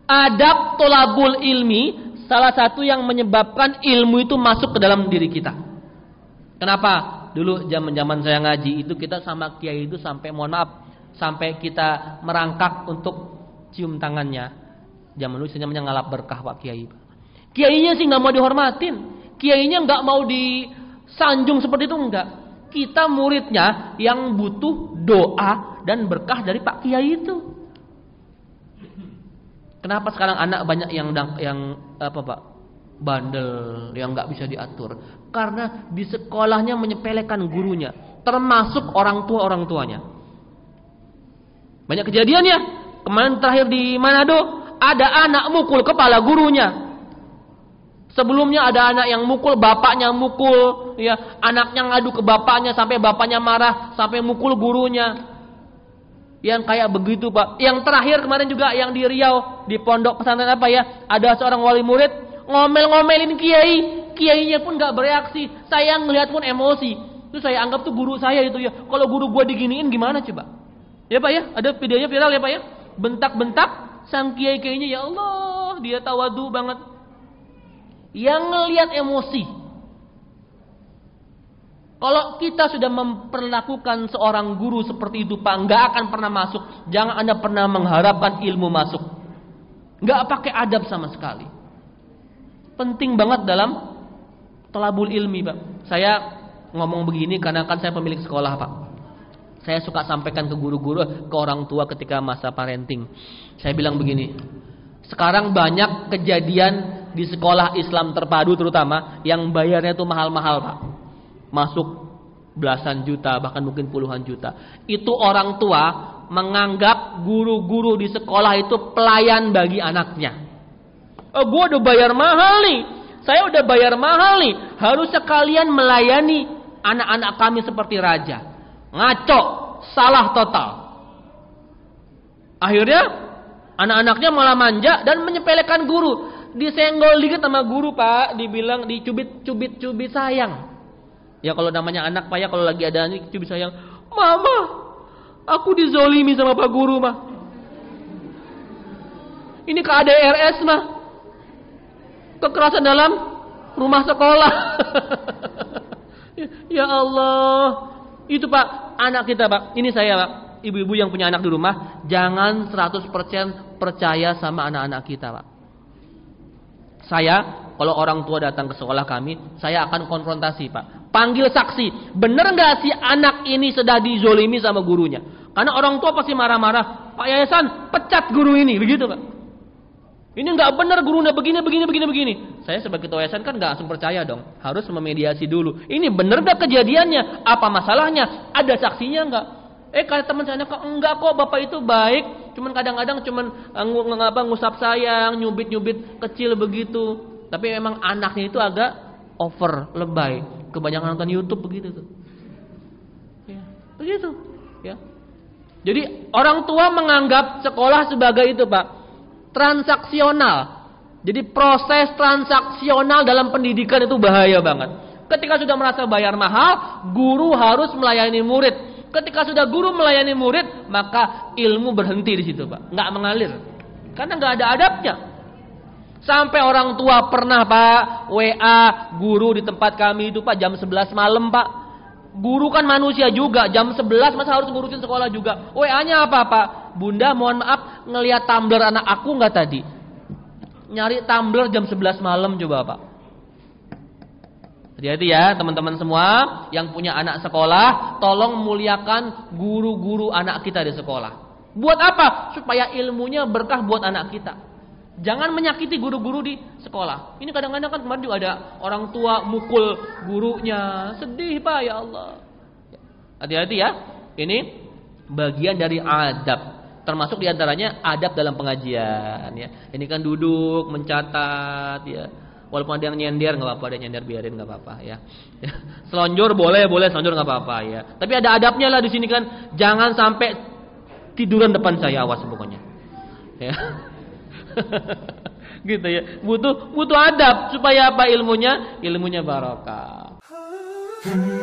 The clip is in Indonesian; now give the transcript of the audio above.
Adab tolabul ilmi salah satu yang menyebabkan ilmu itu masuk ke dalam diri kita. Kenapa? Dulu zaman saya ngaji itu kita sama kiai itu sampai mohon maaf sampai kita merangkak untuk cium tangannya. Zaman dulu namanya ngalap berkah Pak Kiai. Kiainya sih nggak mau dihormatin, kiainya nggak mau disanjung seperti itu enggak. Kita muridnya yang butuh doa dan berkah dari Pak Kiai itu. Kenapa sekarang anak banyak yang apa Pak? Bandel, yang nggak bisa diatur. Karena di sekolahnya menyepelekan gurunya, termasuk orang tuanya. Banyak kejadian ya. Kemarin terakhir di Manado, ada anak mukul kepala gurunya. Sebelumnya ada anak yang mukul, bapaknya mukul, ya, anaknya ngadu ke bapaknya sampai bapaknya marah, sampai mukul gurunya. Yang kayak begitu Pak. Yang terakhir kemarin juga yang di Riau, di pondok pesantren apa ya, ada seorang wali murid ngomel-ngomelin kiai, kiainya pun nggak bereaksi. Saya ngelihat pun emosi. Itu saya anggap tuh guru saya itu ya. Kalau guru gua diginiin gimana coba? Ya Pak ya, ada videonya viral ya Pak ya. Bentak-bentak sang kiai-kiainya, ya Allah, dia tawadu banget. Yang ngelihat emosi. Kalau kita sudah memperlakukan seorang guru seperti itu Pak, nggak akan pernah masuk. Jangan Anda pernah mengharapkan ilmu masuk. Nggak pakai adab sama sekali. Penting banget dalam thalabul ilmi Pak. Saya ngomong begini karena kan saya pemilik sekolah Pak. Saya suka sampaikan ke guru-guru, ke orang tua ketika masa parenting. Saya bilang begini, sekarang banyak kejadian di sekolah Islam terpadu terutama yang bayarnya itu mahal-mahal Pak. Masuk belasan juta, bahkan mungkin puluhan juta. Itu orang tua menganggap guru-guru di sekolah itu pelayan bagi anaknya. Oh, gue udah bayar mahal nih, saya udah bayar mahal nih, harus sekalian melayani anak-anak kami seperti raja. Ngaco, salah total. Akhirnya anak-anaknya malah manja dan menyepelekan guru. Disenggol dikit sama guru Pak, dibilang dicubit-cubit sayang. Ya kalau namanya anak Pak ya, kalau lagi ada ini cubit sayang, mama, aku dizolimi sama Pak Guru mah. Ini KDRS mah, kekerasan dalam rumah sekolah. Ya Allah, itu Pak, anak kita Pak. Ini saya Pak, ibu-ibu yang punya anak di rumah, jangan 100% percaya sama anak-anak kita Pak. Saya, kalau orang tua datang ke sekolah kami, saya akan konfrontasi Pak. Panggil saksi, benar nggak si anak ini sudah dizolimi sama gurunya? Karena orang tua pasti marah-marah. Pak Yayasan, pecat guru ini, begitu Pak. Ini nggak benar, gurunya begini. Saya sebagai ketua yayasan kan nggak langsung percaya dong. Harus memediasi dulu. Ini benar nggak kejadiannya? Apa masalahnya? Ada saksinya nggak? Kata teman saya, enggak kok, bapak itu baik. Cuman kadang-kadang ngusap sayang, nyubit-nyubit kecil begitu. Tapi memang anaknya itu agak over, lebay. Kebanyakan nonton YouTube begitu tuh. Ya, begitu. Ya. Jadi orang tua menganggap sekolah sebagai itu Pak, transaksional. Jadi proses transaksional dalam pendidikan itu bahaya banget. Ketika sudah merasa bayar mahal, guru harus melayani murid. Ketika sudah guru melayani murid, maka ilmu berhenti di situ Pak, nggak mengalir. Karena nggak ada adabnya. Sampai orang tua pernah Pak WA guru di tempat kami itu Pak jam 11 malam Pak. Guru kan manusia juga, jam 11 masa harus ngurusin sekolah juga. WA-nya apa Pak? Bunda mohon maaf, ngelihat tumbler anak aku nggak tadi? Nyari tumbler jam 11 malam coba Pak. Hati-hati ya teman-teman semua yang punya anak sekolah, tolong muliakan guru-guru anak kita di sekolah. Buat apa? Supaya ilmunya berkah buat anak kita. Jangan menyakiti guru-guru di sekolah. Ini kadang-kadang kan kemarin juga ada orang tua mukul gurunya. Sedih Pak, ya Allah. Hati-hati ya. Ini bagian dari adab. Termasuk diantaranya adab dalam pengajian ya. Ini kan duduk, mencatat ya. Walaupun ada yang nyender nggak apa-apa, ada yang nyender biarin nggak apa-apa ya. Selonjor boleh selonjor nggak apa-apa ya. Tapi ada adabnya lah di sini kan. Jangan sampai tiduran depan saya, awas pokoknya. Ya. Gitu ya. Butuh adab supaya apa ilmunya? Ilmunya barokah.